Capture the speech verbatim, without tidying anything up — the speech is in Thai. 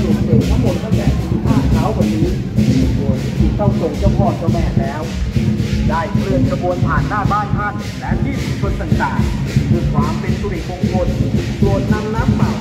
ลุมเสกน้ำมนต์ตั้งแต่ตีห้าเช้าวันนี้โดยที่เข้าส่งเจ้าพ่อเจ้าแม่แล้วได้เคลื่อนขบวนผ่านหน้าบ้านท่านและที่ชุมชนต่างๆด้วยความเป็นสุริมงคลโปรดนำน้ำเปล่า